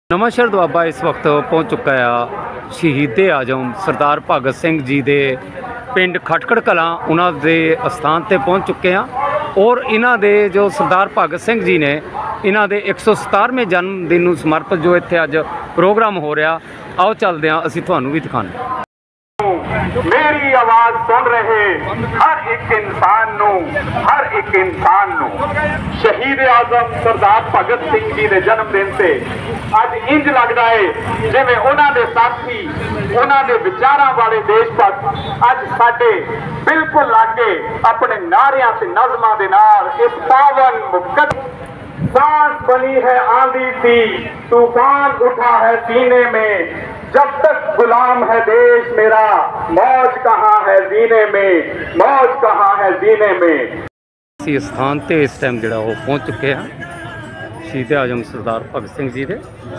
ਨਵਾਂਸ਼ਹਿਰ ਦੁਆਬਾ ਇਸ ਵਕਤ ਪਹੁੰਚ ਚੁੱਕਾ ਆ ਸ਼ਹੀਦੇ ਆਜ਼ਮ ਸਰਦਾਰ ਭਗਤ ਸਿੰਘ ਜੀ ਦੇ ਪਿੰਡ ਖਟਕੜ ਕਲਾਂ ਉਹਨਾਂ ਦੇ ਅਸਥਾਨ ਤੇ ਪਹੁੰਚ ਚੁੱਕੇ ਆ ਔਰ ਇਹਨਾਂ ਦੇ ਜੋ ਸਰਦਾਰ ਭਗਤ ਸਿੰਘ ਜੀ ਨੇ ਇਹਨਾਂ ਦੇ 117ਵੇਂ ਜਨਮ ਦਿਨ ਨੂੰ ਸਮਰਪਿਤ ਜੋ ਇੱਥੇ ਅੱਜ ਪ੍ਰੋਗਰਾਮ ਹੋ ਰਿਹਾ, ਆਓ ਚੱਲਦੇ ਹਾਂ, ਅਸੀਂ ਤੁਹਾਨੂੰ ਵੀ ਦਿਖਾਉਂਦੇ ਹਾਂ। मेरी आवाज सुन रहे हर एक इंसान नू शहीद आजम सरदार भगत सिंह जी के जन्मदिन से अज इंज लगता है जिवें उन्हां दे साथी उन्हां दे विचारां वाले देश भक्त अज साडे बिल्कुल लागे अपने नारियां ते नज़मां दे नाल इस पावन मुकद्दस सांस बनी है आंधी सी तूफान उठा है सीने में जब तक गुलाम है देश मेरा मौज कहाँ है जीने में मौज कहाँ है जीने में। इस स्थान ते इस टाइम जो पहुँच चुके हैं शहीद आजम सरदार भगत सिंह जी दे।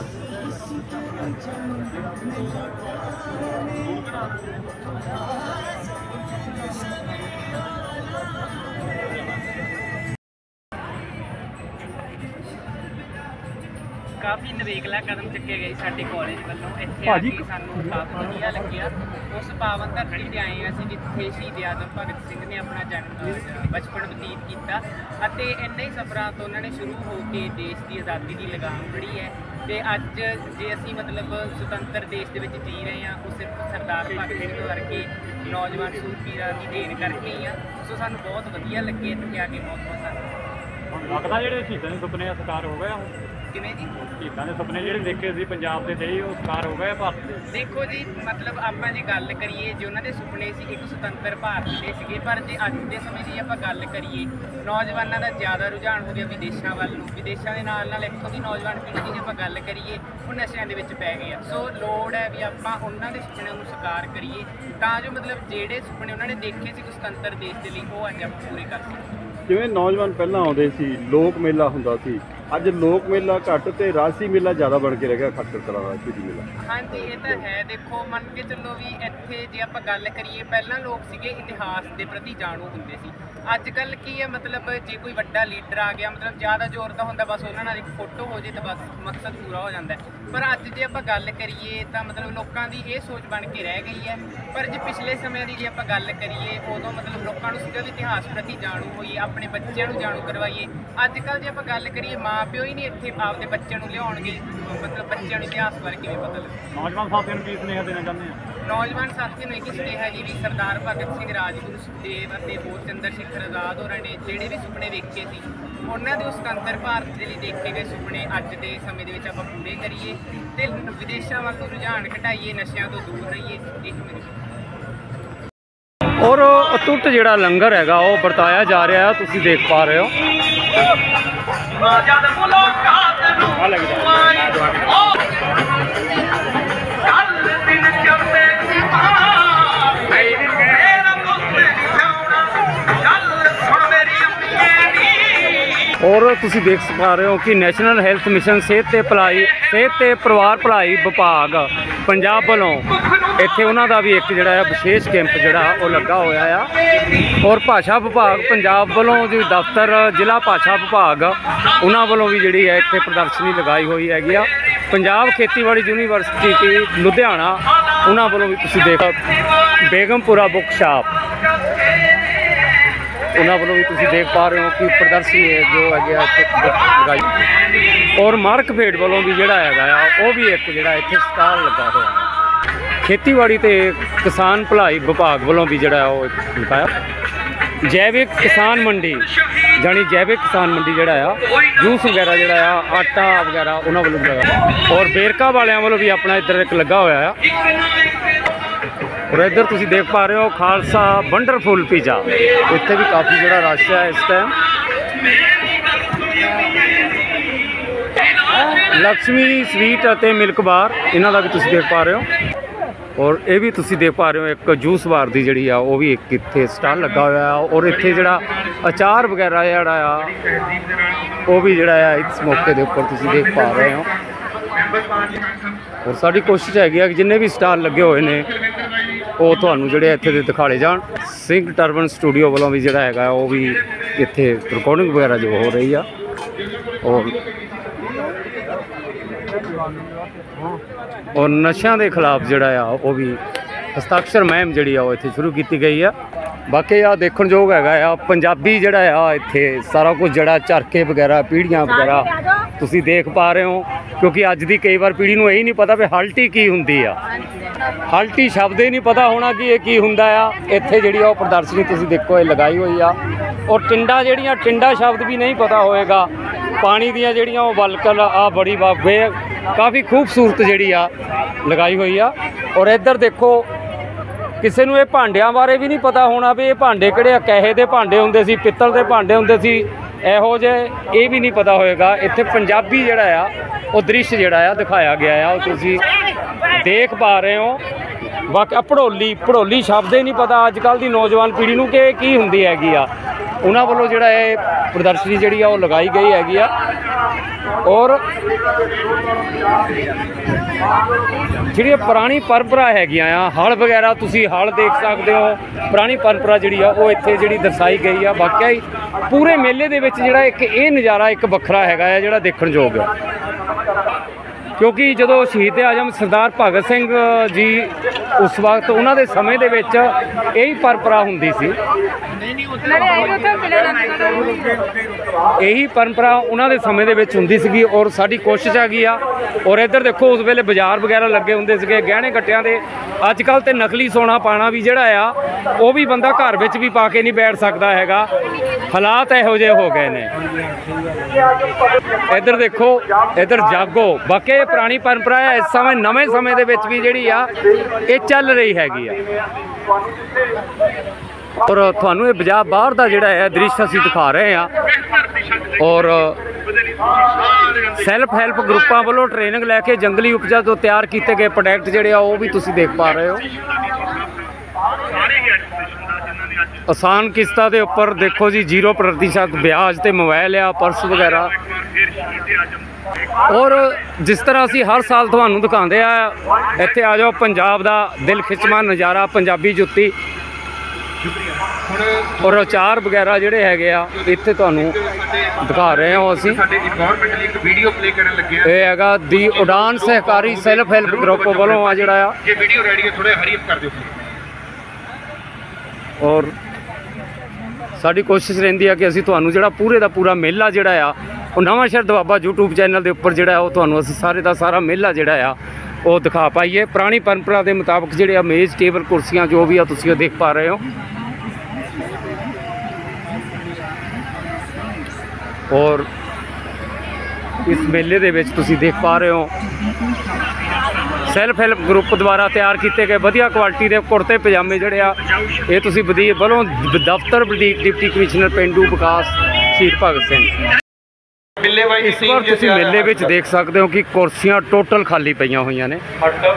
काफ़ी नवेकला कदम चुके गए साडे कॉलेज वालों इत्थे आके सानूं काफ़ी वधिया लग्गिया। उस पावन धरती ते आए असीं जिथे शहीद आजम भगत सिंह ने अपना जन्म बचपन बतीत किया ਅਤੇ ਇੰਨੇ ਹੀ ਸਫ਼ਰਾਂ ਤੋਂ ਉਹਨਾਂ ਨੇ ਸ਼ੁਰੂ ਹੋ ਕੇ ਦੇਸ਼ ਦੀ ਆਜ਼ਾਦੀ ਦੀ ਲਗਾਮ ਫੜੀ ਹੈ ਤੇ ਅੱਜ ਜੇ ਅਸੀਂ ਮਤਲਬ ਸੁਤੰਤਰ ਦੇਸ਼ ਦੇ ਵਿੱਚ ਜੀ ਰਹੇ ਹਾਂ ਉਹ ਸਿਰਫ ਸਰਦਾਰ ਭਗਤ ਸਿੰਘ ਵਰਗੇ ਨੌਜਵਾਨ ਸੂਰਬੀਰਾਂ ਦੀ ਦੇਣ ਕਰਕੇ ਹੀ ਆ। ਸੋ ਸਾਨੂੰ ਬਹੁਤ ਵਧੀਆ ਲੱਗੇ ਇੱਥੇ ਆ ਕੇ, ਬਹੁਤ ਧੰਨਵਾਦ। ਲੱਗਦਾ ਜਿਹੜੇ ਸ਼ਹੀਦਾਂ ਦੇ ਸੁਪਨੇ ਸਾਕਾਰ ਹੋ ਗਏ ਹੁਣ ਕਿਵੇਂ ਜੀ? ਸ਼ਹੀਦਾਂ ਦੇ ਸੁਪਨੇ ਜਿਹੜੇ ਦੇਖੇ ਸੀ ਪੰਜਾਬ ਦੇ ਤੇ ਉਹ ਸਾਕਾਰ ਹੋ ਗਏ ਭਾਰਤ ਦੇ। ਦੇਖੋ ਜੀ, ਮਤਲਬ ਆਪਾਂ ਜੇ ਗੱਲ ਕਰੀਏ ਜੇ ਉਹਨਾਂ ਦੇ ਸੁਪਨੇ ਸੀ ਇੱਕ ਸੁਤੰਤਰ ਭਾਰਤ ਦੇ ਸੀਗੇ, ਪਰ ਜੇ ਅੱਜ ਦੇ ਸਮੇਂ ਦੀ ਆਪਾਂ ਗੱਲ ਕਰੀਏ ਨੌਜਵਾਨਾਂ ਦਾ ਜ਼ਿਆਦਾ ਰੁਝਾਨ ਹੋ ਗਿਆ ਵਿਦੇਸ਼ਾਂ ਵੱਲ ਨੂੰ। ਵਿਦੇਸ਼ਾਂ ਦੇ ਨਾਲ ਨਾਲ ਇੱਥੋਂ ਦੀ ਨੌਜਵਾਨ ਪੀੜ੍ਹੀ ਜੇ ਆਪਾਂ ਗੱਲ ਕਰੀਏ ਉਹ ਨਸ਼ਿਆਂ ਦੇ ਵਿੱਚ ਪੈ ਗਏ ਆ। ਸੋ ਲੋੜ ਹੈ ਵੀ ਆਪਾਂ ਉਹਨਾਂ ਦੇ ਸੁਪਨਿਆਂ ਨੂੰ ਸਾਕਾਰ ਕਰੀਏ ਤਾਂ ਜੋ ਮਤਲਬ ਜਿਹੜੇ ਸੁਪਨੇ ਉਹਨਾਂ ਨੇ ਦੇਖੇ ਸੀ ਸੁਤੰਤਰ ਦੇਸ਼ ਦੇ ਲਈ ਉਹ ਅੱਜ ਆਪਾਂ ਪੂਰੇ ਕਰ ਸਕੀਏ। ਜਿਵੇਂ ਨੌਜਵਾਨ ਪਹਿਲਾਂ ਆਉਂਦੇ ਸੀ ਲੋਕ ਮੇਲਾ ਹੁੰਦਾ ਸੀ, ਅੱਜ ਲੋਕ ਮੇਲਾ ਘੱਟ ਤੇ ਰਾਜਸੀ ਮੇਲਾ ਜ਼ਿਆਦਾ ਬਣ ਕੇ ਰਹਿ ਗਿਆ ਖਟਕੜ ਕਲਾਂ ਦਾ ਸ਼ਹੀਦੀ ਮੇਲਾ। ਹਾਂਜੀ ਇਹ ਤਾਂ ਹੈ। ਦੇਖੋ ਮੰਨ ਕੇ ਚੱਲੋ ਵੀ ਇੱਥੇ ਜੇ ਆਪਾਂ ਗੱਲ ਕਰੀਏ ਪਹਿਲਾਂ ਲੋਕ ਸੀਗੇ ਇਤਿਹਾਸ ਦੇ ਪ੍ਰਤੀ ਜਾਣੂ ਹੁੰਦੇ ਸੀ। ਅੱਜ ਕੱਲ੍ਹ ਕੀ ਹੈ ਮਤਲਬ ਜੇ ਕੋਈ ਵੱਡਾ ਲੀਡਰ ਆ ਗਿਆ ਮਤਲਬ ਜ਼ਿਆਦਾ ਜ਼ੋਰ ਤਾਂ ਹੁੰਦਾ ਬਸ ਉਹਨਾਂ ਨਾਲ ਇੱਕ ਫੋਟੋ ਹੋ ਜੇ ਤਾਂ ਬਸ ਮਕਸਦ ਪੂਰਾ ਹੋ ਜਾਂਦਾ। ਪਰ ਅੱਜ ਜੇ ਆਪਾਂ ਗੱਲ ਕਰੀਏ ਤਾਂ ਮਤਲਬ ਲੋਕਾਂ ਦੀ ਇਹ ਸੋਚ ਬਣ ਕੇ ਰਹਿ ਗਈ ਹੈ। ਪਰ ਜੇ ਪਿਛਲੇ ਸਮਿਆਂ ਦੀ ਜੇ ਆਪਾਂ ਗੱਲ ਕਰੀਏ ਉਦੋਂ ਮਤਲਬ ਲੋਕਾਂ ਨੂੰ ਸੀਗਾ ਵੀ ਇਤਿਹਾਸ ਪ੍ਰਤੀ ਜਾਣੂ ਹੋਈਏ, ਆਪਣੇ ਬੱਚਿਆਂ ਨੂੰ ਜਾਣੂ ਕਰਵਾਈਏ। ਅੱਜ ਕੱਲ੍ਹ ਜੇ ਆਪਾਂ ਗੱਲ ਕਰੀਏ ਮਾਂ ਪਿਓ ਹੀ ਨਹੀਂ ਇੱਥੇ ਆਪਦੇ ਬੱਚਿਆਂ ਨੂੰ ਲਿਆਉਣਗੇ, ਮਤਲਬ ਬੱਚਿਆਂ ਨੂੰ ਇਤਿਹਾਸ ਬਾਰੇ ਕਿਵੇਂ ਪਤਾ ਲੱਗੇ। ਨੌਜਵਾਨ ਸਾਥੀਆਂ ਨੂੰ ਕੀ ਸੁਨੇਹਾ ਦੇਣਾ ਚਾਹੁੰਦੇ ਆ? ਨੌਜਵਾਨ ਸਾਥੀਆਂ ਨੂੰ ਇੱਕ ਸੁਨੇਹਾ ਜੀ ਵੀ ਸਰਦਾਰ ਭਗਤ ਸਿੰਘ, ਰਾਜਗੁਰੂ ਸੁਖਦੇਵ ਅਤੇ ਹੋਰ ਚੰਦਰ ਸ਼ੇਖਰ ਆਜ਼ਾਦ ਹੋਰਾਂ ਨੇ ਜਿਹੜੇ ਵੀ ਸੁਪਨੇ ਵੇਖੇ ਸੀ ਉਹਨਾਂ ਦੇ ਉਸ ਸੁਤੰਤਰ ਭਾਰਤ ਦੇ ਲਈ ਦੇਖੇ ਗਏ ਸੁਪਨੇ ਅੱਜ ਦੇ ਸਮੇਂ ਦੇ ਵਿੱਚ ਆਪਾਂ ਪੂਰੇ ਕਰੀਏ ਤੇ ਵਿਦੇਸ਼ਾਂ ਵੱਲ ਨੂੰ ਰੁਝਾਨ ਘਟਾਈਏ, ਨਸ਼ਿਆਂ ਤੋਂ ਦੂਰ ਰਹੀਏ। ਇਹ ਮੇਰੀ ਔਰ ਅਟੁੱਟ ਜਿਹੜਾ ਲੰਗਰ ਹੈਗਾ ਉਹ ਵਰਤਾਇਆ ਜਾ ਰਿਹਾ, ਤੁਸੀਂ ਦੇਖ ਪਾ ਰਹੇ ਹੋ। ਔਰ ਤੁਸੀਂ ਦੇਖ ਪਾ ਰਹੇ ਹੋ ਕਿ ਨੈਸ਼ਨਲ ਹੈਲਥ ਮਿਸ਼ਨ ਸਿਹਤ ਤੇ ਪਰਿਵਾਰ ਭਲਾਈ ਵਿਭਾਗ ਪੰਜਾਬ ਵੱਲੋਂ ਇੱਥੇ ਉਹਨਾਂ ਦਾ ਵੀ ਇੱਕ ਜਿਹੜਾ ਹੈ ਵਿਸ਼ੇਸ਼ ਕੈਂਪ ਜਿਹੜਾ ਉਹ ਲੱਗਾ ਹੋਇਆ ਆ। ਔਰ ਭਾਸ਼ਾ ਵਿਭਾਗ ਪੰਜਾਬ ਵੱਲੋਂ ਜੋ ਦਫ਼ਤਰ ਜ਼ਿਲ੍ਹਾ ਭਾਸ਼ਾ ਵਿਭਾਗ ਉਹਨਾਂ ਵੱਲੋਂ ਵੀ ਜਿਹੜੀ ਹੈ ਇੱਥੇ ਪ੍ਰਦਰਸ਼ਨੀ ਲਗਾਈ ਹੋਈ ਹੈਗੀ ਆ। ਪੰਜਾਬ ਖੇਤੀਬਾੜੀ ਯੂਨੀਵਰਸਿਟੀ ਲੁਧਿਆਣਾ ਉਹਨਾਂ ਵੱਲੋਂ ਵੀ ਤੁਸੀਂ ਦੇਖ ਬੇਗਮਪੁਰਾ ਬੁੱਕ ਸ਼ਾਪ ਉਹਨਾਂ ਵੱਲੋਂ ਵੀ ਤੁਸੀਂ ਦੇਖ ਪਾ ਰਹੇ ਹੋ ਕਿ ਪ੍ਰਦਰਸ਼ਨੀ ਹੈ ਜੋ ਹੈਗੇ ਇੱਥੇ ਲਗਾਈ। ਔਰ ਮਾਰਕਫੇਡ ਵੱਲੋਂ ਵੀ ਜਿਹੜਾ ਹੈਗਾ ਆ ਉਹ ਵੀ ਇੱਕ ਜਿਹੜਾ ਇੱਥੇ ਸਟਾਲ ਲੱਗਾ ਹੋਇਆ। ਖੇਤੀਬਾੜੀ ਤੇ ਕਿਸਾਨ ਭਲਾਈ ਵਿਭਾਗ ਵੱਲੋਂ ਵੀ ਜਿਹੜਾ ਉਹ ਲਗਾਇਆ। ਜੈਵਿਕ ਕਿਸਾਨ ਮੰਡੀ ਜਾਣੀ ਜੈਵਿਕ ਕਿਸਾਨ ਮੰਡੀ ਜਿਹੜਾ ਆ ਜੂਸ ਵਗੈਰਾ ਜਿਹੜਾ ਆ ਆਟਾ ਵਗੈਰਾ ਉਹਨਾਂ ਵੱਲੋਂ ਲਗਾ। ਔਰ ਵੇਰਕਾ ਵਾਲਿਆਂ ਵੱਲੋਂ ਵੀ ਆਪਣਾ ਇੱਧਰ ਇੱਕ ਲੱਗਾ ਹੋਇਆ ਆ। ਔਰ ਇੱਧਰ ਤੁਸੀਂ ਦੇਖ ਪਾ ਰਹੇ ਹੋ ਖਾਲਸਾ ਵੰਡਰਫੁਲ ਪੀਜ਼ਾ, ਇੱਥੇ ਵੀ ਕਾਫੀ ਜਿਹੜਾ ਰਸ਼ ਹੈ ਇਸ ਟਾਈਮ। ਲక్ష్ਮੀ ਸਵੀਟ ਅਤੇ ਮਿਲਕ ਬਾਰ ਇਹਨਾਂ ਦਾ ਵੀ ਤੁਸੀਂ ਦੇਖ ਪਾ ਰਹੇ ਹੋ। ਔਰ ਇਹ ਵੀ ਤੁਸੀਂ ਦੇਖ ਪਾ ਰਹੇ ਹੋ ਇੱਕ ਜੂਸ ਬਾਰ ਦੀ ਜਿਹੜੀ ਆ ਉਹ ਵੀ ਇੱਕ ਇੱਥੇ ਸਟਾਲ ਲੱਗਾ ਹੋਇਆ। ਔਰ ਇੱਥੇ ਜਿਹੜਾ ਅਚਾਰ ਵਗੈਰਾ ਜਿਹੜਾ ਆ ਉਹ ਵੀ ਜਿਹੜਾ ਆ ਇਸ ਮੌਕੇ ਦੇ ਉੱਪਰ ਤੁਸੀਂ ਦੇਖ ਪਾ ਰਹੇ ਹੋ। ਔਰ ਸਾਡੀ ਕੋਸ਼ਿਸ਼ ਹੈਗੀ ਆ ਕਿ ਜਿੰਨੇ ਵੀ ਸਟਾਲ ਲੱਗੇ ਹੋਏ ਨੇ ਉਹ ਤੁਹਾਨੂੰ ਜਿਹੜੇ ਇੱਥੇ ਦੇ ਦਿਖਾਲੇ ਜਾਣ। ਸਿੰਘ ਟਰਬਨ ਸਟੂਡੀਓ ਵੱਲੋਂ ਵੀ ਜਿਹੜਾ ਹੈਗਾ ਉਹ ਵੀ ਇੱਥੇ ਰਿਕਾਰਡਿੰਗ ਵਗੈਰਾ ਜੋ ਹੋ ਰਹੀ ਆ। ਔਰ ਔਰ ਨਸ਼ਿਆਂ ਦੇ ਖਿਲਾਫ ਜਿਹੜਾ ਆ ਉਹ ਵੀ ਹਸਤਾਖਰ ਮੁਹਿੰਮ ਜਿਹੜੀ ਆ ਉਹ ਇੱਥੇ ਸ਼ੁਰੂ ਕੀਤੀ ਗਈ ਆ। ਬਾਕੀ ਆ ਦੇਖਣ ਯੋਗ ਹੈਗਾ ਆ ਪੰਜਾਬੀ ਜਿਹੜਾ ਆ ਇੱਥੇ ਸਾਰਾ ਕੁਝ ਜਿਹੜਾ ਝਰਕੇ ਵਗੈਰਾ ਪੀੜ੍ਹੀਆਂ ਵਗੈਰਾ ਤੁਸੀਂ ਦੇਖ ਪਾ ਰਹੇ ਹੋ, ਕਿਉਂਕਿ ਅੱਜ ਦੀ ਕਈ ਵਾਰ ਪੀੜ੍ਹੀ ਨੂੰ ਇਹੀ ਨਹੀਂ ਪਤਾ ਵੀ ਹਲਟੀ ਕੀ ਹੁੰਦੀ ਆ। ਹਲਟੀ ਸ਼ਬਦ ਹੀ ਨਹੀਂ ਪਤਾ ਹੋਣਾ ਕਿ ਇਹ ਕੀ ਹੁੰਦਾ ਆ। ਇੱਥੇ ਜਿਹੜੀ ਆ ਉਹ ਪ੍ਰਦਰਸ਼ਨੀ ਤੁਸੀਂ ਦੇਖੋ ਇਹ ਲਗਾਈ ਹੋਈ ਆ। ਔਰ ਟਿੰਡਾ ਜਿਹੜੀਆਂ ਟਿੰਡਾ ਸ਼ਬਦ ਵੀ ਨਹੀਂ ਪਤਾ ਹੋਏਗਾ। ਪਾਣੀ ਦੀਆਂ ਜਿਹੜੀਆਂ ਉਹ ਵਲਕਲ ਆ ਬੜੀ ਬਾਬੇ ਕਾਫੀ ਖੂਬਸੂਰਤ ਜਿਹੜੀ ਆ ਲਗਾਈ ਹੋਈ ਆ। ਔਰ ਇੱਧਰ ਦੇਖੋ ਕਿਸੇ ਨੂੰ ਇਹ ਭਾਂਡਿਆਂ ਬਾਰੇ ਵੀ ਨਹੀਂ ਪਤਾ ਹੋਣਾ ਵੀ ਇਹ ਭਾਂਡੇ ਕਿਹੜੇ ਆ, ਕਹੇ ਦੇ ਭਾਂਡੇ ਹੁੰਦੇ ਸੀ, ਪਿੱਤਲ ਦੇ ਭਾਂਡੇ ਹੁੰਦੇ ਸੀ, ਇਹੋ ਜਿਹੇ ਇਹ ਵੀ ਨਹੀਂ ਪਤਾ ਹੋਏਗਾ। ਇੱਥੇ ਪੰਜਾਬੀ ਜਿਹੜਾ ਆ ਉਹ ਦ੍ਰਿਸ਼ ਜਿਹੜਾ ਆ ਦਿਖਾਇਆ ਗਿਆ ਆ, ਉਹ ਤੁਸੀਂ ਦੇਖ ਪਾ ਰਹੇ ਹੋ। ਬਾਕੀ ਭੜੋਲੀ ਸ਼ਬਦ ਹੀ ਨਹੀਂ ਪਤਾ ਅੱਜ ਕੱਲ੍ਹ ਦੀ ਨੌਜਵਾਨ ਪੀੜ੍ਹੀ ਨੂੰ ਕਿ ਕੀ ਹੁੰਦੀ ਹੈਗੀ ਆ। ਉਹਨਾਂ ਵੱਲੋਂ ਜਿਹੜਾ ਇਹ ਪ੍ਰਦਰਸ਼ਨੀ ਜਿਹੜੀ ਆ ਉਹ ਲਗਾਈ ਗਈ ਹੈਗੀ ਆ। ਔਰ ਜਿਹੜੀਆਂ ਪੁਰਾਣੀ ਪਰੰਪਰਾ ਹੈਗੀਆਂ ਆ, ਹਲ ਵਗੈਰਾ ਤੁਸੀਂ ਹਲ ਦੇਖ ਸਕਦੇ ਹੋ, ਪੁਰਾਣੀ ਪਰੰਪਰਾ ਜਿਹੜੀ ਆ ਉਹ ਇੱਥੇ ਜਿਹੜੀ ਦਰਸਾਈ ਗਈ ਆ। ਵਾਕਿਆ ਹੀ ਪੂਰੇ ਮੇਲੇ ਦੇ ਵਿੱਚ ਜਿਹੜਾ ਇੱਕ ਇਹ ਨਜ਼ਾਰਾ ਇੱਕ ਵੱਖਰਾ ਹੈਗਾ ਆ ਜਿਹੜਾ ਦੇਖਣ ਯੋਗ ਆ। ਕਿਉਂਕਿ ਜਦੋਂ ਸ਼ਹੀਦ ਆਜ਼ਮ ਸਰਦਾਰ ਭਗਤ ਸਿੰਘ ਜੀ ਉਸ ਵਕਤ ਉਹਨਾਂ ਦੇ ਸਮੇਂ ਦੇ ਵਿੱਚ ਇਹੀ ਪਰੰਪਰਾ ਹੁੰਦੀ ਸੀ, ਇਹੀ ਪਰੰਪਰਾ ਉਹਨਾਂ ਦੇ ਸਮੇਂ ਦੇ ਵਿੱਚ ਹੁੰਦੀ ਸੀਗੀ। ਔਰ ਸਾਡੀ ਕੋਸ਼ਿਸ਼ ਹੈਗੀ ਆ। ਔਰ ਇੱਧਰ ਦੇਖੋ ਉਸ ਵੇਲੇ ਬਾਜ਼ਾਰ ਵਗੈਰਾ ਲੱਗੇ ਹੁੰਦੇ ਸੀਗੇ ਗਹਿਣੇ ਗੱਟਿਆਂ ਦੇ। ਅੱਜ ਕੱਲ੍ਹ ਤੇ ਨਕਲੀ ਸੋਨਾ ਪਾਣਾ ਵੀ ਜਿਹੜਾ ਆ ਉਹ ਵੀ ਬੰਦਾ ਘਰ ਵਿੱਚ ਵੀ ਪਾ ਕੇ ਨਹੀਂ ਬੈਠ ਸਕਦਾ ਹੈਗਾ। ਹਾਲਾਤ ਇਹੋ ਜਿਹੇ ਹੋ ਗਏ ਨੇ। ਇੱਧਰ ਦੇਖੋ, ਇੱਧਰ ਜਾਗੋ। ਬਾਕੀ ਪੁਰਾਣੀ ਪਰੰਪਰਾ ਹੈ, ਇਸ ਸਮੇਂ ਨਵੇਂ ਸਮੇਂ ਦੇ ਵਿੱਚ ਵੀ ਜਿਹੜੀ ਆ ਇਹ ਚੱਲ ਰਹੀ ਹੈਗੀ ਆ। ਔਰ ਤੁਹਾਨੂੰ ਇਹ ਪੰਜਾਬ ਬਾਹਰ ਦਾ ਜਿਹੜਾ ਹੈ ਦ੍ਰਿਸ਼ ਅਸੀਂ ਦਿਖਾ ਰਹੇ ਹਾਂ। ਔਰ ਸੈਲਫ ਹੈਲਪ ਗਰੁੱਪਾਂ ਵੱਲੋਂ ਟ੍ਰੇਨਿੰਗ ਲੈ ਕੇ ਜੰਗਲੀ ਉਪਜਾਂ ਤੋਂ ਤਿਆਰ ਕੀਤੇ ਗਏ ਪ੍ਰੋਡਕਟ ਜਿਹੜੇ ਆ ਉਹ ਵੀ ਤੁਸੀਂ ਦੇਖ ਪਾ ਰਹੇ ਹੋ। ਆਸਾਨ ਕਿਸ਼ਤਾਂ ਦੇ ਉੱਪਰ ਦੇਖੋ ਜੀ 0% ਵਿਆਜ ਤੇ ਮੋਬਾਈਲ ਆ, ਪਰਸ ਵਗੈਰਾ। ਔਰ ਜਿਸ ਤਰ੍ਹਾਂ ਅਸੀਂ ਹਰ ਸਾਲ ਤੁਹਾਨੂੰ ਦਿਖਾਉਂਦੇ ਆ, ਇੱਥੇ ਆ ਜਾਓ, ਪੰਜਾਬ ਦਾ ਦਿਲ ਖਿੱਚਵਾਂ ਨਜ਼ਾਰਾ, ਪੰਜਾਬੀ ਜੁੱਤੀ ਔਰ ਅਚਾਰ ਵਗੈਰਾ ਜਿਹੜੇ ਹੈਗੇ ਆ ਇੱਥੇ ਤੁਹਾਨੂੰ ਦਿਖਾ ਰਹੇ ਹਾਂ ਅਸੀਂ। ਇਹ ਹੈਗਾ ਦੀ ਉਡਾਨ ਸਹਿਕਾਰੀ ਸੈਲਫ ਹੈਲਪ ਗਰੁੱਪ ਵੱਲੋਂ ਆ ਜਿਹੜਾ ਆ। ਔਰ ਸਾਡੀ ਕੋਸ਼ਿਸ਼ ਰਹਿੰਦੀ ਆ ਕਿ ਅਸੀਂ ਤੁਹਾਨੂੰ ਜਿਹੜਾ ਪੂਰੇ ਦਾ ਪੂਰਾ ਮੇਲਾ ਜਿਹੜਾ ਆ ਉਹ ਨਵਾਂਸ਼ਹਿਰ ਦੁਆਬਾ YouTube ਚੈਨਲ ਦੇ ਉੱਪਰ ਜਿਹੜਾ ਉਹ ਤੁਹਾਨੂੰ ਅਸੀਂ ਸਾਰੇ ਦਾ ਸਾਰਾ ਮੇਲਾ ਜਿਹੜਾ ਆ ਉਹ ਦਿਖਾ ਪਾਈਏ। ਪੁਰਾਣੀ ਪਰੰਪਰਾ ਦੇ ਮੁਤਾਬਕ ਜਿਹੜੇ ਆ ਮੇਜ਼ ਟੇਬਲ ਕੁਰਸੀਆਂ ਜੋ ਵੀ ਆ ਤੁਸੀਂ ਉਹ ਦੇਖ ਪਾ ਰਹੇ ਹੋ। ਔਰ ਇਸ ਮੇਲੇ ਦੇ ਵਿੱਚ ਤੁਸੀਂ ਦੇਖ ਪਾ ਰਹੇ ਹੋ ਸੈਲਫ ਹੈਲਪ ਗਰੁੱਪ ਦੁਆਰਾ ਤਿਆਰ ਕੀਤੇ ਗਏ ਵਧੀਆ ਕੁਆਲਿਟੀ ਦੇ ਕੁੜਤੇ ਪਜਾਮੇ ਜਿਹੜੇ ਆ ਇਹ ਤੁਸੀਂ ਵਧੀਕ ਵੱਲੋਂ ਦਫ਼ਤਰ ਵਧੀਕ ਡਿਪਟੀ ਕਮਿਸ਼ਨਰ ਪੇਂਡੂ ਵਿਕਾਸ ਸ਼ਹੀਦ ਭਗਤ ਸਿੰਘ। ਇਸ ਵਾਰ ਤੁਸੀਂ ਮੇਲੇ ਵਿੱਚ ਦੇਖ ਸਕਦੇ ਹੋ ਕਿ ਕੁਰਸੀਆਂ ਟੋਟਲ ਖਾਲੀ ਪਈਆਂ ਹੋਈਆਂ ਨੇ।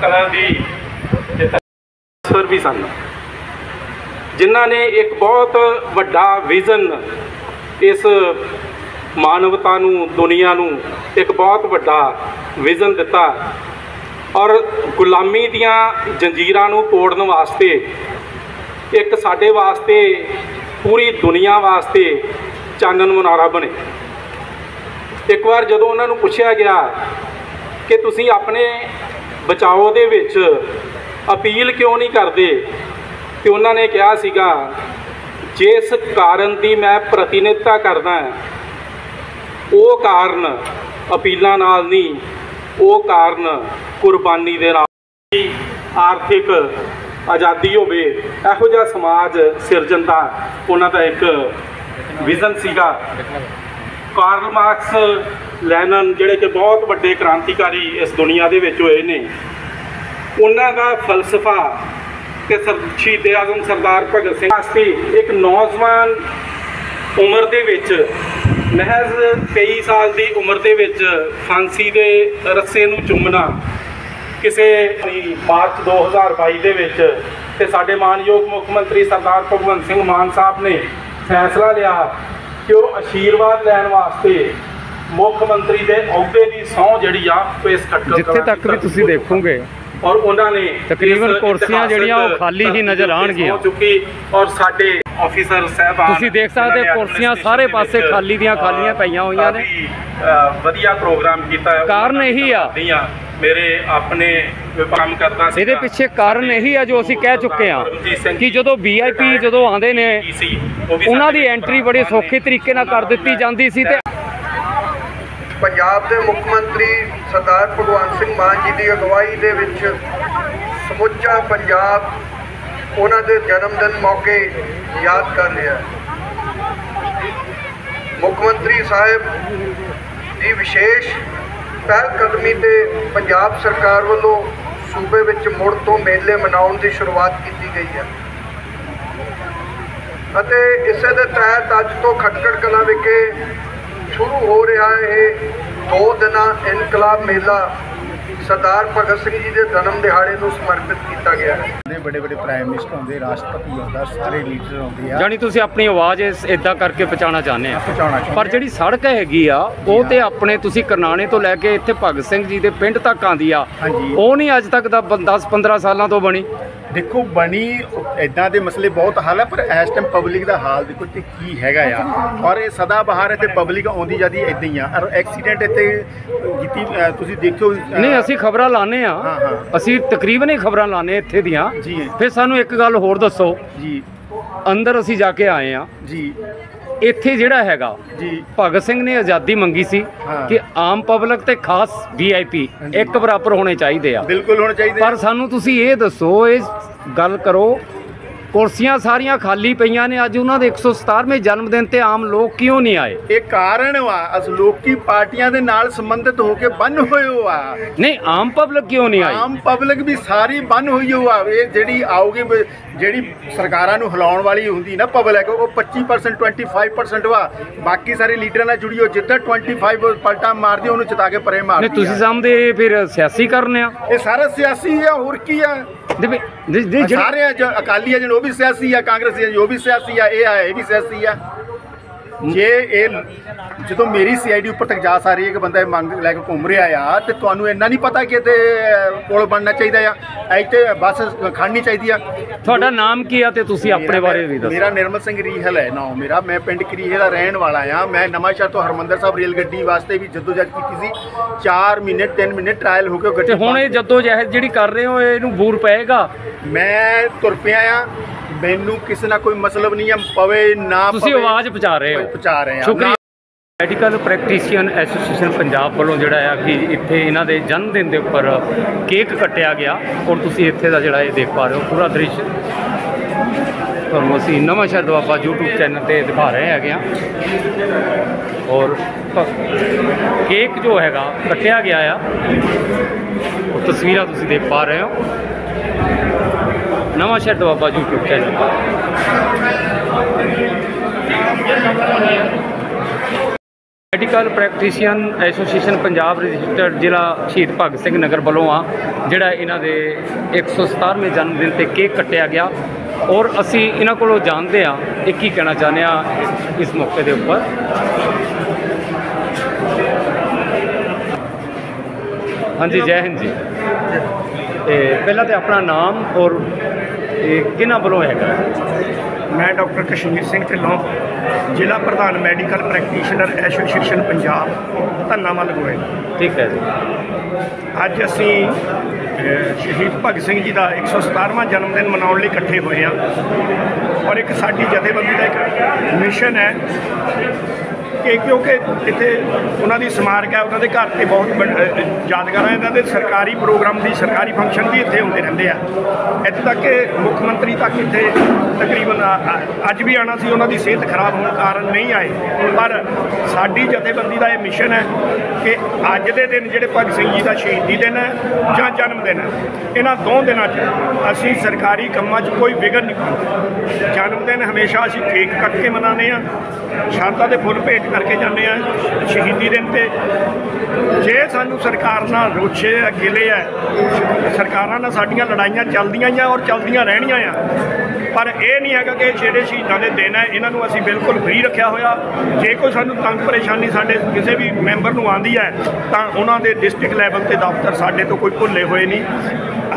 ਸਰ ਵੀ ਸਨ ਜਿਨ੍ਹਾਂ ਨੇ ਇੱਕ ਬਹੁਤ ਵੱਡਾ ਵਿਜ਼ਨ ਇਸ ਮਾਨਵਤਾ ਨੂੰ, ਦੁਨੀਆ ਨੂੰ ਇੱਕ ਬਹੁਤ ਵੱਡਾ ਵਿਜ਼ਨ ਦਿੱਤਾ ਔਰ ਗੁਲਾਮੀ ਦੀਆਂ ਜੰਜੀਰਾਂ ਨੂੰ ਤੋੜਨ ਵਾਸਤੇ ਇੱਕ ਸਾਡੇ ਵਾਸਤੇ, ਪੂਰੀ ਦੁਨੀਆ ਵਾਸਤੇ ਚਾਨਣ ਮੁਨਾਰਾ ਬਣੇ। ਇੱਕ ਵਾਰ ਜਦੋਂ ਉਹਨਾਂ ਨੂੰ ਪੁੱਛਿਆ ਗਿਆ ਕਿ ਤੁਸੀਂ ਆਪਣੇ ਬਚਾਓ ਦੇ ਵਿੱਚ ਅਪੀਲ ਕਿਉਂ ਨਹੀਂ ਕਰਦੇ, ਤੇ ਉਹਨਾਂ ਨੇ ਕਿਹਾ ਸੀਗਾ ਜਿਸ ਕਾਰਨ ਦੀ ਮੈਂ ਪ੍ਰਤੀਨਿਧਤਾ ਕਰਦਾ ਉਹ ਕਾਰਨ ਅਪੀਲਾਂ ਨਾਲ ਨਹੀਂ, ਉਹ ਕਾਰਨ ਕੁਰਬਾਨੀ ਦੇ ਨਾਲ। ਆਰਥਿਕ ਆਜ਼ਾਦੀ ਹੋਵੇ, ਇਹੋ ਜਿਹਾ ਸਮਾਜ ਸਿਰਜਣ ਦਾ ਉਹਨਾਂ ਦਾ ਇੱਕ ਵਿਜ਼ਨ ਸੀਗਾ। ਕਾਰਲ ਮਾਰਕਸ, ਲੈਨਨ ਜਿਹੜੇ ਕਿ ਬਹੁਤ ਵੱਡੇ ਕ੍ਰਾਂਤੀਕਾਰੀ ਇਸ ਦੁਨੀਆ ਦੇ ਵਿੱਚ ਹੋਏ ਨੇ, ਉਹਨਾਂ ਦਾ ਫਲਸਫਾ ਕਿ ਸ਼ਹੀਦ ਆਜ਼ਮ ਸਰਦਾਰ ਭਗਤ ਸਿੰਘ ਵਾਸਤੇ ਇੱਕ ਨੌਜਵਾਨ ਉਮਰ ਦੇ ਵਿੱਚ, ਮਹਿਜ਼ 23 ਸਾਲ ਦੀ ਉਮਰ ਦੇ ਵਿੱਚ ਫਾਂਸੀ ਦੇ ਰੱਸੇ ਨੂੰ ਚੁੰਮਣਾ, ਕਿਸੇ ਮਾਰਚ 2022 ਦੇ ਵਿੱਚ ਤੇ ਸਾਡੇ ਮਾਨਯੋਗ ਮੁੱਖ ਮੰਤਰੀ ਸਰਦਾਰ ਭਗਵੰਤ ਸਿੰਘ ਮਾਨ ਸਾਹਿਬ ਨੇ ਫੈਸਲਾ ਲਿਆ ਕਿ ਉਹ ਆਸ਼ੀਰਵਾਦ ਲੈਣ ਵਾਸਤੇ ਮੁੱਖ ਮੰਤਰੀ ਦੇ ਅਹੁਦੇ ਦੀ ਸਹੁੰ ਜਿਹੜੀ ਆ ਉਹ ਇਸ ਖੱਟਰ ਜਿੱਥੇ ਤੱਕ ਵੀ ਤੁਸੀਂ ਦੇਖੋਗੇ ਔਰ ਉਹਨਾਂ ਨੇ ਤਕਰੀਬਨ ਕੁਰਸੀਆਂ ਜਿਹੜੀਆਂ ਉਹ ਖਾਲੀ ਹੀ ਨਜ਼ਰ ਆਉਣਗੀਆਂ ਚੁੱਕੀ ਔਰ ਸਾਡੇ ਆਫੀਸਰ ਸਾਹਿਬਾਨ ਤੁਸੀਂ ਦੇਖ ਸਕਦੇ ਹੋ ਕੁਰਸੀਆਂ ਸਾਰੇ ਪਾਸੇ ਖਾਲੀ ਦੀਆਂ ਖਾਲੀਆਂ ਪਈਆਂ ਹੋਈਆਂ ਨੇ। ਵਧੀਆ ਪ੍ਰੋਗਰਾਮ ਕੀਤਾ ਹੈ। ਕਾਰਨ ਇਹੀ ਆ ਮੇਰੇ ਆਪਣੇ ਕੰਮ ਕਰਦਾ ਸੀ। ਇਹਦੇ ਪਿੱਛੇ ਕਾਰਨ ਇਹੀ ਆ ਜੋ ਅਸੀਂ ਕਹਿ ਚੁੱਕੇ ਆ ਕਿ ਜਦੋਂ VIP ਜਦੋਂ ਆਉਂਦੇ ਨੇ ਉਹਨਾਂ ਦੀ ਐਂਟਰੀ ਬੜੇ ਸੌਖੇ ਤਰੀਕੇ ਨਾਲ ਕਰ ਦਿੱਤੀ ਜਾਂਦੀ ਸੀ। ਤੇ ਪੰਜਾਬ ਦੇ ਮੁੱਖ ਮੰਤਰੀ ਸਰਦਾਰ ਭਗਵੰਤ ਸਿੰਘ ਮਾਨ ਜੀ ਦੀ ਅਗਵਾਈ ਦੇ ਵਿੱਚ ਸਮੁੱਚਾ ਪੰਜਾਬ ਉਹਨਾਂ ਦੇ ਜਨਮ ਦਿਨ ਮੌਕੇ ਯਾਦ ਕਰ ਰਿਹਾ ਹੈ। ਮੁੱਖ ਮੰਤਰੀ ਸਾਹਿਬ ਦੀ ਵਿਸ਼ੇਸ਼ ਪਹਿਲ ਕਦਮੀ ਤੇ ਪੰਜਾਬ ਸਰਕਾਰ ਵੱਲੋਂ ਸੂਬੇ ਵਿੱਚ ਮੁੜ ਤੋਂ ਮੇਲੇ ਮਨਾਉਣ ਦੀ ਸ਼ੁਰੂਆਤ ਕੀਤੀ ਗਈ ਹੈ ਅਤੇ ਇਸੇ ਦੇ ਤਹਿਤ ਅੱਜ ਤੋਂ ਖਟਕੜ ਕਲਾਂ ਵਿਖੇ ਸ਼ੁਰੂ ਹੋ ਰਿਹਾ ਇਹ 2 ਦਿਨਾਂ ਇਨਕਲਾਬ ਮੇਲਾ ਸਰਦਾਰ ਭਗਤ ਸਿੰਘ ਜੀ ਦੇ ਜਨਮ ਦਿਹਾੜੇ ਨੂੰ ਸਮਰਪਿਤ ਕੀਤਾ ਗਿਆ ਹੈ। बड़े बड़े प्राइम मिनिस्टर आते, राष्ट्रपति आता, सारे लीडर आते हैं। ਜਾਣੀ ਤੁਸੀਂ ਆਪਣੀ ਆਵਾਜ਼ ਇਦਾਂ ਕਰਕੇ ਪਹੁੰਚਾਉਣਾ ਚਾਹੁੰਦੇ ਆ। ਪਰ ਜਿਹੜੀ ਸੜਕ ਹੈਗੀ ਆ ਉਹ ਤੇ ਆਪਣੇ ਤੁਸੀਂ ਕਰਨਾਣੇ ਤੋਂ ਲੈ ਕੇ ਇੱਥੇ ਭਗਤ ਸਿੰਘ ਜੀ ਦੇ ਪਿੰਡ ਤੱਕ ਆਂਦੀ ਆ, ਉਹ ਨਹੀਂ ਅੱਜ ਤੱਕ ਦਾ 10-15 ਸਾਲਾਂ ਤੋਂ ਬਣੀ। देखो बनी इदा के मसले बहुत हल है, पर इस टाइम पब्लिक का हाल देखो कि की हैगा आ, और ये सदा बाहर इतने पब्लिक आती जाती इदा ही आ। और एक्सीडेंट इतने तुम देखो नहीं, ਅਸੀਂ ਖਬਰਾਂ ਲਾਣੇ ਆ, ਅਸੀਂ ਤਕਰੀਬਨ ਹੀ ਖਬਰਾਂ ਲਾਣੇ ਇੱਥੇ ਦੀਆਂ जी। ਫਿਰ ਸਾਨੂੰ ਇੱਕ ਗੱਲ ਹੋਰ ਦੱਸੋ जी ਅੰਦਰ ਅਸੀਂ ਜਾ ਕੇ ਆਏ ਆ जी ਇੱਥੇ ਜਿਹੜਾ ਹੈਗਾ जी ਭਗਤ ਸਿੰਘ ਨੇ ਆਜ਼ਾਦੀ ਮੰਗੀ ਸੀ ਕਿ ਆਮ ਪਬਲਿਕ ਤੇ ਖਾਸ VIP ਇੱਕ ਬਰਾਬਰ ਹੋਣੇ ਚਾਹੀਦੇ ਆ। बिल्कुल होना चाहिए। ਪਰ ਸਾਨੂੰ ਤੁਸੀਂ ਇਹ ਦੱਸੋ, ਇਹ ਗੱਲ ਕਰੋ, ਕੁਰਸੀਆਂ ਸਾਰੀਆਂ ਖਾਲੀ ਪਈਆਂ ਨੇ, ਅੱਜ ਉਹਨਾਂ ਦੇ 117ਵੇਂ ਜਨਮ ਦਿਨ ਤੇ ਆਮ ਲੋਕ ਕਿਉਂ ਨਹੀਂ ਆਏ? ਇਹ ਕਾਰਨ ਵਾ ਲੋਕੀ ਪਾਰਟੀਆਂ ਦੇ ਨਾਲ ਸੰਬੰਧਿਤ ਹੋ ਕੇ ਬੰਨ ਹੋਏ ਆ। ਨਹੀਂ, ਆਮ ਪਬਲਿਕ ਕਿਉਂ ਨਹੀਂ ਆਈ? ਆਮ ਪਬਲਿਕ ਵੀ ਸਾਰੀ ਬੰਨ ਹੋਈ ਆ। ਇਹ ਜਿਹੜੀ ਆਉਗੀ ਜਿਹੜੀ ਸਰਕਾਰਾਂ ਨੂੰ ਹਿਲਾਉਣ ਵਾਲੀ ਹੁੰਦੀ ਨਾ ਪਬਲਿਕ, ਉਹ 25% 25% ਵਾ। ਬਾਕੀ ਸਾਰੇ ਲੀਡਰਾਂ ਨਾਲ ਜੁੜੀ ਹੋ, ਜਿੱਦਾਂ 25 ਪਲਟਾ ਮਾਰਦੀ ਉਹਨੂੰ ਚਿਤਾ ਕੇ ਪਰੇ ਮਾਰਦੀ। ਨਹੀਂ, ਤੁਸੀਂ ਸਮਝਦੇ ਫਿਰ ਸਿਆਸੀ ਕਰਨ ਆ? ਇਹ ਸਾਰਾ ਸਿਆਸੀ ਆ, ਹੋਰ ਕੀ ਆ? ਸਾਰੇ ਅਕਾਲੀ ਆ ਜਿਹੜੇ ਉਹ ਵੀ ਸਿਆਸੀ ਆ, ਕਾਂਗਰਸੀ ਆ ਉਹ ਵੀ ਸਿਆਸੀ ਆ, ਇਹ ਵੀ ਸਿਆਸੀ ਆ। ਜੇ ਇਹ ਜਦੋਂ ਮੇਰੀ CID ਉੱਪਰ ਤੱਕ ਜਾ ਸਾਰੀ ਇੱਕ ਬੰਦਾ ਮੰਗ ਲੈ ਕੇ ਘੁੰਮ ਰਿਹਾ ਆ, ਤੇ ਤੁਹਾਨੂੰ ਇੰਨਾ ਨਹੀਂ ਪਤਾ ਕਿ ਇੱਥੇ ਪੁਲ ਬਣਨਾ ਚਾਹੀਦਾ ਆ, ਇੱਥੇ ਬੱਸ ਖੜਨੀ ਚਾਹੀਦੀ ਆ। ਤੁਹਾਡਾ ਨਾਮ ਕੀ ਆ ਤੇ ਤੁਸੀਂ ਆਪਣੇ ਬਾਰੇ ਵੀ ਦੱਸੋ। ਮੇਰਾ ਨਿਰਮਲ ਸਿੰਘ ਰੀਹਲ ਹੈ ਨਾਮ ਮੇਰਾ। ਮੈਂ ਪਿੰਡ ਕਰੀਹੇ ਦਾ ਰਹਿਣ ਵਾਲਾ ਆ। ਮੈਂ ਨਵਾਂਸ਼ਹਿਰ ਤੋਂ ਹਰਮੰਦਰ ਸਾਹਿਬ ਰੇਲ ਗੱਡੀ ਵਾਸਤੇ ਵੀ ਜਦੋਜਹਿਦ ਕੀਤੀ ਸੀ। 4 ਮਹੀਨੇ 3 ਮਹੀਨੇ ਟਰਾਇਲ ਹੋ ਕੇ ਗੱਡੀ। ਹੁਣ ਇਹ ਜਦੋਜਹਿਦ ਜਿਹੜੀ ਕਰ ਰਹੇ ਹੋ ਇਹਨੂੰ ਬੂਰ ਪਏਗਾ? ਮੈਂ ਤੁਰ ਪਿਆ ਆ, ਮੈਨੂੰ ਕਿਸੇ ਨਾਲ ਕੋਈ ਮਤਲਬ ਨਹੀਂ ਆ, ਪਵੇ ਨਾ ਤੁਸੀਂ ਆਵਾਜ਼ ਪਹੁੰਚਾ ਰਹੇ ਹੋ। ਪਹੁੰਚਾ ਰਹੇ ਆ। ਸ਼ੁਕਰੀਆ। ਮੈਡੀਕਲ ਪ੍ਰੈਕਟੀਸ਼ੀਅਨ ਐਸੋਸੀਏਸ਼ਨ ਪੰਜਾਬ ਵੱਲੋਂ ਜਿਹੜਾ ਆ ਕਿ ਇੱਥੇ ਇਹਨਾਂ ਦੇ ਜਨਮ ਦਿਨ ਦੇ ਉੱਪਰ ਕੇਕ ਕੱਟਿਆ ਗਿਆ, ਔਰ ਤੁਸੀਂ ਇੱਥੇ ਦਾ ਜਿਹੜਾ ਇਹ ਦੇਖ ਪਾ ਰਹੇ ਹੋ ਪੂਰਾ ਦ੍ਰਿਸ਼ ਤੁਹਾਨੂੰ ਅਸੀਂ ਨਵਾਂਸ਼ਹਿਰ ਦੁਆਬਾ YouTube ਚੈਨਲ ਤੇ ਦਿਖਾ ਰਹੇ ਹੈਗੇ ਆ। ਔਰ ਕੇਕ ਜੋ ਹੈਗਾ ਕੱਟਿਆ ਗਿਆ ਆ, ਉਹ ਤਸਵੀਰਾਂ ਤੁਸੀਂ ਦੇਖ ਪਾ ਰਹੇ ਹੋ ਨਵਾਂਸ਼ਹਿਰ ਦੁਆਬਾ YouTube ਚੈਨਲ ਪਰ। Medical practitioner association Punjab registered ਜ਼ਿਲ੍ਹਾ ਸ਼ਹੀਦ ਭਗਤ ਸਿੰਘ ਨਗਰ ਵੱਲੋਂ ਆ ਜਿਹੜਾ ਇਹਨਾਂ ਦੇ 117ਵੇਂ ਜਨਮ ਦਿਨ ਤੇ ਕੇਕ ਕੱਟਿਆ ਗਿਆ, ਔਰ ਅਸੀਂ ਇਹਨਾਂ ਕੋਲੋਂ ਜਾਣਦੇ ਆ ਇਹ ਕੀ ਕਹਿਣਾ ਚਾਹੁੰਦੇ ਆ ਇਸ ਮੌਕੇ ਦੇ ਉੱਪਰ। ਹਾਂਜੀ, ਜੈ ਹਿੰਦ ਜੀ। ਪਹਿਲਾਂ ਤੇ ਆਪਣਾ ਨਾਮ ਔਰ ਕਿਹਨਾਂ ਵੱਲੋਂ ਹੈਗਾ? ਮੈਂ ਡਾਕਟਰ ਕਸ਼ਮੀਰ ਸਿੰਘ ਢਿੱਲੋਂ, ਜ਼ਿਲ੍ਹਾ ਪ੍ਰਧਾਨ medical practitioner association Punjab, Dhannawal Goyal. ਠੀਕ ਹੈ ਜੀ। ਅੱਜ ਅਸੀਂ ਸ਼ਹੀਦ ਭਗਤ ਸਿੰਘ ਜੀ ਦਾ 117ਵਾਂ ਜਨਮ ਦਿਨ ਮਨਾਉਣ ਲਈ ਇਕੱਠੇ ਹੋਏ ਹਾਂ, ਔਰ ਇੱਕ ਸਾਡੀ ਜਥੇਬੰਦੀ ਦਾ ਇੱਕ ਮਿਸ਼ਨ ਹੈ ਕਿ ਕਿਉਂਕਿ ਇੱਥੇ ਉਹਨਾਂ ਦੀ ਸਮਾਰਕ ਹੈ, ਉਹਨਾਂ ਦੇ ਘਰ 'ਤੇ ਬਹੁਤ ਯਾਦਗਾਰਾਂ ਇਹਨਾਂ ਦੇ ਸਰਕਾਰੀ ਪ੍ਰੋਗਰਾਮ ਦੀ ਸਰਕਾਰੀ ਫੰਕਸ਼ਨ ਵੀ ਇੱਥੇ ਹੁੰਦੇ ਰਹਿੰਦੇ ਆ। ਇੱਥੇ ਤੱਕ ਕਿ ਮੁੱਖ ਮੰਤਰੀ ਤੱਕ ਇੱਥੇ ਤਕਰੀਬਨ ਅੱਜ ਵੀ ਆਉਣਾ ਸੀ, ਉਹਨਾਂ ਦੀ ਸਿਹਤ ਖਰਾਬ ਹੋਣ ਕਾਰਨ ਨਹੀਂ ਆਏ। ਪਰ ਸਾਡੀ ਜਥੇਬੰਦੀ ਦਾ ਇਹ ਮਿਸ਼ਨ ਹੈ ਕਿ ਅੱਜ ਦੇ ਦਿਨ ਜਿਹੜੇ ਭਗਤ ਸਿੰਘ ਜੀ ਦਾ ਸ਼ਹੀਦੀ ਦਿਨ ਹੈ ਜਾਂ ਜਨਮ ਦਿਨ ਹੈ, ਇਹਨਾਂ 2 ਦਿਨਾਂ 'ਚ ਅਸੀਂ ਸਰਕਾਰੀ ਕੰਮਾਂ 'ਚ ਕੋਈ ਵਿਘਨ ਨਹੀਂ ਪਾਉਂਦੇ। ਜਨਮ ਦਿਨ ਹਮੇਸ਼ਾ ਅਸੀਂ ਕੇਕ ਕੱਟ ਕੇ ਮਨਾਉਂਦੇ ਹਾਂ, ਸ਼ਰਧਾ ਦੇ ਫੁੱਲ ਭੇਟ ਕਰਕੇ ਜਾਂਦੇ ਆ। ਸ਼ਹੀਦੀ ਦਿਨ ਤੇ ਜੇ ਸਾਨੂੰ ਸਰਕਾਰ ਨਾਲ ਰੋਛੇ ਆ, ਗਿਲੇ ਆ, ਸਰਕਾਰਾਂ ਨਾਲ ਸਾਡੀਆਂ ਲੜਾਈਆਂ ਚੱਲਦੀਆਂ ਆ ਔਰ ਚੱਲਦੀਆਂ ਰਹਿਣੀਆਂ ਆ, ਪਰ ਇਹ ਨਹੀਂ ਹੈਗਾ ਕਿ ਜਿਹੜੇ ਸ਼ਹੀਦਾਂ ਦੇ ਦਿਨ ਹੈ ਇਹਨਾਂ ਨੂੰ ਅਸੀਂ ਬਿਲਕੁਲ ਫ੍ਰੀ ਰੱਖਿਆ ਹੋਇਆ। ਜੇ ਕੋਈ ਸਾਨੂੰ ਤੰਗ ਪਰੇਸ਼ਾਨੀ ਸਾਡੇ ਕਿਸੇ ਵੀ ਮੈਂਬਰ ਨੂੰ ਆਉਂਦੀ ਹੈ ਤਾਂ ਉਹਨਾਂ ਦੇ ਡਿਸਟ੍ਰਿਕਟ ਲੈਵਲ ਤੇ ਦਫ਼ਤਰ ਸਾਡੇ ਤੋਂ ਕੋਈ ਭੁੱਲੇ ਹੋਏ ਨਹੀਂ।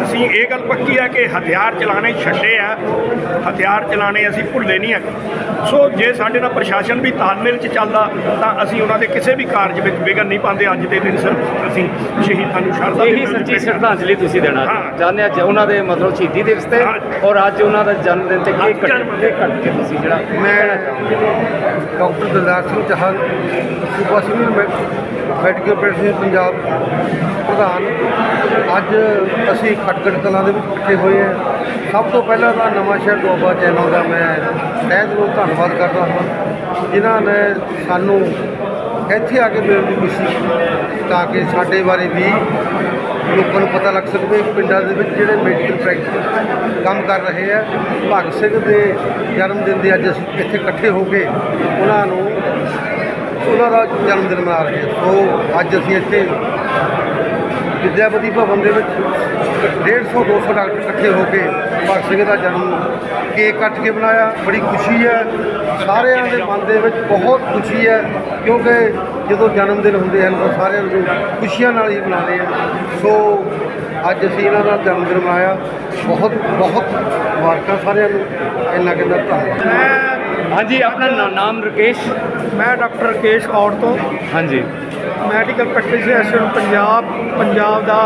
ਅਸੀਂ ਇਹ ਗੱਲ ਪੱਕੀ ਹੈ ਕਿ ਹਥਿਆਰ ਚਲਾਣੇ ਛੱਡੇ ਆ, ਹਥਿਆਰ ਚਲਾਣੇ ਅਸੀਂ ਭੁੱਲੇ ਨਹੀਂ ਹੈਗੇ। ਸੋ ਜੇ ਸਾਡੇ ਨਾਲ ਪ੍ਰਸ਼ਾਸਨ ਵੀ ਤਾਲਮੇਲ 'ਚ ਚੱਲਦਾ ਤਾਂ ਅਸੀਂ ਉਹਨਾਂ ਦੇ ਕਿਸੇ ਵੀ ਕਾਰਜ ਵਿੱਚ ਵਿਘਨ ਨਹੀਂ ਪਾਉਂਦੇ। ਅੱਜ ਦੇ ਦਿਨ ਸਿਰਫ ਅਸੀਂ ਸ਼ਹੀਦਾਂ ਨੂੰ ਸ਼ਰਧਾ ਇਹੀ ਸੱਚੀ ਸ਼ਰਧਾਂਜਲੀ ਤੁਸੀਂ ਦੇਣਾ ਚਾਹੁੰਦੇ ਅੱਜ ਉਹਨਾਂ ਦੇ ਮਤਲਬ ਸ਼ਹੀਦੀ ਦਿਵਸ ਤੇ ਔਰ ਅੱਜ ਉਹਨਾਂ ਦਾ ਜਨਮ ਦਿਨ ਤੇ ਕੇਕ ਕੱਟ ਕੇ ਤੁਸੀਂ ਜਿਹੜਾ ਮੈਂ ਡਾਕਟਰ ਦਿਲਦਾਰ ਸਿੰਘ ਚਾਹਲ ਸੂਬਾ ਸਿਵਲ ਮੈਡੀਕਲ ਪ੍ਰੈਕਟਿਸ ਪੰਜਾਬ ਪ੍ਰਧਾਨ, ਅੱਜ ਅਸੀਂ ਖਟਕੜ ਕਲਾਂ ਦੇ ਵਿੱਚ ਇਕੱਠੇ ਹੋਏ ਹਾਂ। ਸਭ ਤੋਂ ਪਹਿਲਾਂ ਤਾਂ ਨਵਾਂ ਸ਼ਹਿਰ ਦੁਆਬਾ ਚੈਨਲ ਦਾ ਮੈਂ ਤਹਿ ਦਿਲੋਂ ਧੰਨਵਾਦ ਕਰਦਾ ਹਾਂ, ਜਿਨ੍ਹਾਂ ਨੇ ਸਾਨੂੰ ਇੱਥੇ ਆ ਕੇ ਮਿਲਣ ਦੀ ਖੁਸ਼ੀ ਤਾਂ ਕਿ ਸਾਡੇ ਬਾਰੇ ਵੀ ਲੋਕਾਂ ਨੂੰ ਪਤਾ ਲੱਗ ਸਕੇ। ਪਿੰਡਾਂ ਦੇ ਵਿੱਚ ਜਿਹੜੇ ਮੈਡੀਕਲ ਪ੍ਰੈਕਟਿਸ ਕੰਮ ਕਰ ਰਹੇ ਆ, ਭਗਤ ਸਿੰਘ ਦੇ ਜਨਮ ਦਿਨ ਦੇ ਅੱਜ ਅਸੀਂ ਇੱਥੇ ਇਕੱਠੇ ਹੋ ਕੇ ਉਹਨਾਂ ਦਾ ਜਨਮ ਦਿਨ ਮਨਾ ਰਹੇ ਹਾਂ। ਸੋ ਅੱਜ ਅਸੀਂ ਇੱਥੇ ਵਿਦਿਆਪਤੀ ਭਵਨ ਦੇ ਵਿੱਚ 150-200 ਡਾਕਟਰ ਇਕੱਠੇ ਹੋ ਕੇ ਭਗਤ ਸਿੰਘ ਦਾ ਜਨਮ ਕੇਕ ਕੱਟ ਕੇ ਬਣਾਇਆ। ਬੜੀ ਖੁਸ਼ੀ ਹੈ, ਸਾਰਿਆਂ ਦੇ ਮਨ ਦੇ ਵਿੱਚ ਬਹੁਤ ਖੁਸ਼ੀ ਹੈ, ਕਿਉਂਕਿ ਜਦੋਂ ਜਨਮ ਦਿਨ ਹੁੰਦੇ ਹਨ ਤਾਂ ਸਾਰਿਆਂ ਨੂੰ ਖੁਸ਼ੀਆਂ ਨਾਲ ਹੀ ਮਨਾਉਂਦੇ ਹਨ। ਸੋ ਅੱਜ ਅਸੀਂ ਇਹਨਾਂ ਦਾ ਜਨਮ ਦਿਨ ਮਨਾਇਆ। ਬਹੁਤ ਬਹੁਤ ਮੁਬਾਰਕਾਂ ਸਾਰਿਆਂ ਨੂੰ। ਇੰਨਾ ਕਹਿੰਦਾ ਧੰਨਵਾਦ। ਹਾਂਜੀ, ਆਪਣਾ ਨਾਮ ਰਕੇਸ਼? ਮੈਂ ਡਾਕਟਰ ਰਕੇਸ਼ ਔੜ ਤੋਂ ਹਾਂਜੀ ਮੈਡੀਕਲ ਪ੍ਰੈਕਟਿਸ ਐਸੋਸੀਏਸ਼ਨ ਪੰਜਾਬ ਦਾ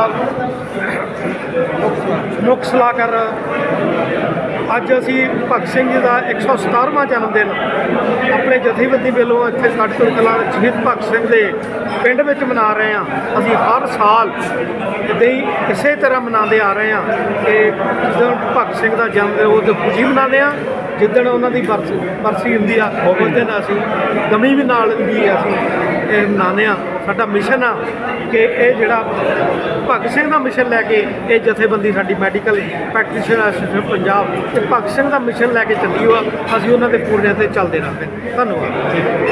ਮੁੱਖ ਸਲਾਹਕਾਰ। ਅੱਜ ਅਸੀਂ ਭਗਤ ਸਿੰਘ ਜੀ ਦਾ 117ਵਾਂ ਜਨਮ ਦਿਨ ਆਪਣੇ ਜਥੇਬੰਦੀ ਵੱਲੋਂ ਇੱਥੇ ਖਟਕੜ ਕਲਾਂ ਸ਼ਹੀਦ ਭਗਤ ਸਿੰਘ ਦੇ ਪਿੰਡ ਵਿੱਚ ਮਨਾ ਰਹੇ ਹਾਂ। ਅਸੀਂ ਹਰ ਸਾਲ ਇੱਦਾਂ ਹੀ ਇਸੇ ਤਰ੍ਹਾਂ ਮਨਾਉਂਦੇ ਆ ਰਹੇ ਹਾਂ ਕਿ ਜਦੋਂ ਭਗਤ ਸਿੰਘ ਦਾ ਜਨਮ ਦਿਨ ਉਹ ਖੁਸ਼ੀ ਮਨਾਉਂਦੇ ਹਾਂ, ਜਿੱਦਣ ਉਹਨਾਂ ਦੀ ਬਰਸੀ ਹੁੰਦੀ ਆ ਉਸ ਦਿਨ ਅਸੀਂ ਗਮੀ ਵੀ ਨਾਲ ਵੀ ਅਸੀਂ ਇਹ ਮਨਾਉਂਦੇ ਹਾਂ। ਸਾਡਾ ਮਿਸ਼ਨ ਆ ਕਿ ਇਹ ਜਿਹੜਾ ਭਗਤ ਸਿੰਘ ਦਾ ਮਿਸ਼ਨ ਲੈ ਕੇ ਇਹ ਜਥੇਬੰਦੀ ਸਾਡੀ ਮੈਡੀਕਲ ਪ੍ਰੈਕਟੀਸ਼ਨਰ ਐਸੋਸੀਏਸ਼ਨ ਪੰਜਾਬ ਤੇ ਭਗਤ ਸਿੰਘ ਦਾ ਮਿਸ਼ਨ ਲੈ ਕੇ ਚੱਲੀ ਹੋਆ। ਅਸੀਂ ਉਹਨਾਂ ਦੇ ਪੂਰਨਿਆਂ 'ਤੇ ਚੱਲਦੇ ਰਹਾਂਗੇ। ਧੰਨਵਾਦ।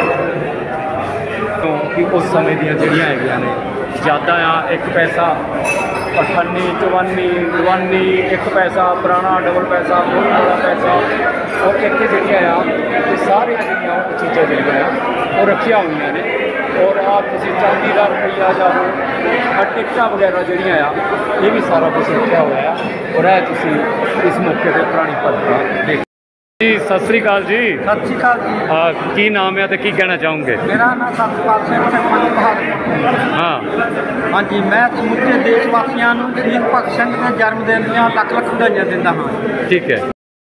ਕਿ ਉਸ ਸਮੇਂ ਦੀਆਂ ਜਿਹੜੀਆਂ ਹੈਗੀਆਂ ਨੇ ਯਾਦਾਂ ਆ, 1 ਪੈਸਾ 98 54 52 1 ਪੈਸਾ ਪੁਰਾਣਾ ਡਬਲ ਪੈਸਾ ਬਹੁਤ ਬੜਾ ਪੈਸਾ ਔਰ ਇੱਥੇ ਜਿਹੜੀਆਂ ਆ ਇਹ ਸਾਰੀਆਂ ਜਿਹੜੀਆਂ ਉਹ ਚੀਜ਼ਾਂ ਜਿਹੜੀਆਂ ਆ ਉਹ ਰੱਖੀਆਂ ਹੋਈਆਂ ਨੇ। ਔਰ ਆ ਤੁਸੀਂ ਚਾਂਦੀ ਦਾ ਰੁਪਈਆ ਜਾਂ ਟਿਕਟਾਂ ਵਗੈਰਾ ਜਿਹੜੀਆਂ ਆ ਇਹ ਵੀ ਸਾਰਾ ਕੁਛ ਰੱਖਿਆ ਹੋਇਆ ਆ। ਔਰ ਇਹ ਤੁਸੀਂ ਇਸ ਮੌਕੇ 'ਤੇ ਪੁਰਾਣੀ ਪਰੰਪਰਾ ਦੇਖ ਜੀ। ਸਤਿ ਸ੍ਰੀ ਅਕਾਲ ਜੀ। ਸਤਿ ਸ਼੍ਰੀ ਅਕਾਲ ਜੀ। ਕੀ ਨਾਮ ਹੈ ਤੇ ਕੀ ਕਹਿਣਾ ਚਾਹੋਗੇ? ਮੇਰਾ ਨਾਮ ਸਤਪਾਲ ਸਿੰਘ ਸਰਪੰਚ ਬਹਾਦਰ। ਹਾਂ ਹਾਂਜੀ, ਮੈਂ ਸਮੁੱਚੇ ਦੇਸ਼ ਵਾਸੀਆਂ ਨੂੰ ਸ਼ਹੀਦ ਭਗਤ ਸਿੰਘ ਦੇ ਜਨਮ ਦਿਨ ਦੀਆਂ ਲੱਖ ਲੱਖ ਵਧਾਈਆਂ ਦਿੰਦਾ ਹਾਂ। ਠੀਕ ਹੈ।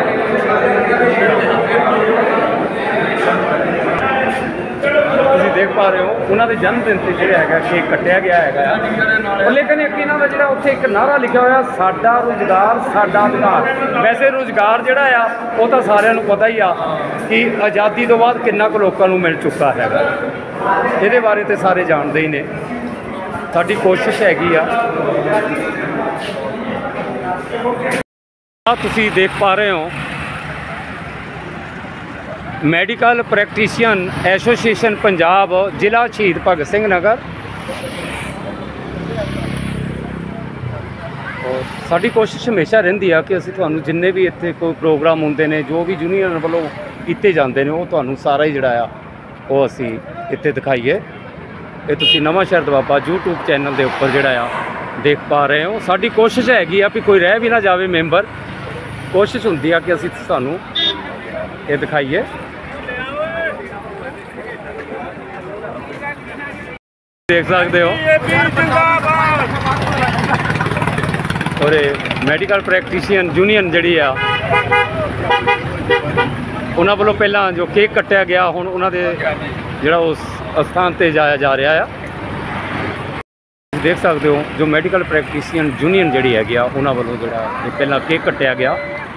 ਤੁਸੀਂ ਦੇਖ ਪਾ ਰਹੇ ਹੋ ਉਹਨਾਂ ਦੇ ਜਨਮ ਦਿਨ ਤੇ ਜਿਹੜਾ ਹੈਗਾ ਕੇਕ ਕੱਟਿਆ ਗਿਆ ਹੈਗਾ ਆ। ਲੇਕਿਨ ਇੱਕ ਇਹਨਾਂ ਦਾ ਜਿਹੜਾ ਉੱਥੇ ਇੱਕ ਨਾਅਰਾ ਲਿਖਿਆ ਹੋਇਆ, ਸਾਡਾ ਰੁਜ਼ਗਾਰ ਸਾਡਾ ਅਧਿਕਾਰ। ਵੈਸੇ ਰੁਜ਼ਗਾਰ ਜਿਹੜਾ ਆ ਉਹ ਤਾਂ ਸਾਰਿਆਂ ਨੂੰ ਪਤਾ ਹੀ ਆ ਕਿ ਆਜ਼ਾਦੀ ਤੋਂ ਬਾਅਦ ਕਿੰਨਾ ਕੁ ਲੋਕਾਂ ਨੂੰ ਮਿਲ ਚੁੱਕਾ ਹੈਗਾ, ਇਹਦੇ ਬਾਰੇ ਤੇ ਸਾਰੇ ਜਾਣਦੇ ਹੀ ਨੇ। ਸਾਡੀ ਕੋਸ਼ਿਸ਼ ਹੈਗੀ ਆ। ਤੁਸੀਂ ਦੇਖ ਪਾ ਰਹੇ ਹੋ ਮੈਡੀਕਲ ਪ੍ਰੈਕਟੀਸ਼ੀਅਨ ਐਸੋਸੀਏਸ਼ਨ ਪੰਜਾਬ, ਜ਼ਿਲ੍ਹਾ ਸ਼ਹੀਦ ਭਗਤ ਸਿੰਘ ਨਗਰ। ਔਰ ਸਾਡੀ ਕੋਸ਼ਿਸ਼ ਹਮੇਸ਼ਾ ਰਹਿੰਦੀ ਆ ਕਿ ਅਸੀਂ ਤੁਹਾਨੂੰ ਜਿੰਨੇ ਵੀ ਇੱਥੇ ਕੋਈ ਪ੍ਰੋਗਰਾਮ ਹੁੰਦੇ ਨੇ, ਜੋ ਵੀ ਯੂਨੀਅਨ ਵੱਲੋਂ ਕੀਤੇ ਜਾਂਦੇ ਨੇ, ਉਹ ਤੁਹਾਨੂੰ ਸਾਰਾ ਹੀ ਜਿਹੜਾ ਆ ਉਹ ਅਸੀਂ ਇੱਥੇ ਦਿਖਾਈਏ। ਇਹ ਤੁਸੀਂ ਨਵਾਂ ਸ਼ਹਿਰ ਦੁਆਬਾ YouTube ਚੈਨਲ ਦੇ ਉੱਪਰ ਜਿਹੜਾ ਆ ਦੇਖ ਪਾ ਰਹੇ ਹੋ। ਸਾਡੀ ਕੋਸ਼ਿਸ਼ ਹੈਗੀ ਆ ਵੀ ਕੋਈ ਰਹਿ ਵੀ ਨਾ ਜਾਵੇ ਮੈਂਬਰ। ਕੋਸ਼ਿਸ਼ ਹੁੰਦੀ ਆ ਕਿ ਅਸੀਂ ਤੁਹਾਨੂੰ ਇਹ ਦਿਖਾਈਏ। ਦੇਖ ਸਕਦੇ ਹੋ ਔਰ ਇਹ ਮੈਡੀਕਲ ਪ੍ਰੈਕਟੀਸ਼ੀਅਨ ਯੂਨੀਅਨ ਜਿਹੜੀ ਆ ਉਹਨਾਂ ਵੱਲੋਂ ਪਹਿਲਾਂ ਜੋ ਕੇਕ ਕੱਟਿਆ ਗਿਆ, ਹੁਣ ਉਹਨਾਂ ਦੇ ਜਿਹੜਾ ਉਸ ਸਥਾਨ ਤੇ ਜਾਇਆ ਜਾ ਰਿਹਾ ਆ। ਦੇਖ ਸਕਦੇ ਹੋ ਜੋ ਮੈਡੀਕਲ ਪ੍ਰੈਕਟੀਸ਼ੀਅਨ ਯੂਨੀਅਨ ਜਿਹੜੀ ਹੈਗੀ ਆ ਉਹਨਾਂ ਵੱਲੋਂ ਜਿਹੜਾ ਪਹਿਲਾਂ ਕੇਕ ਕੱਟਿਆ ਗਿਆ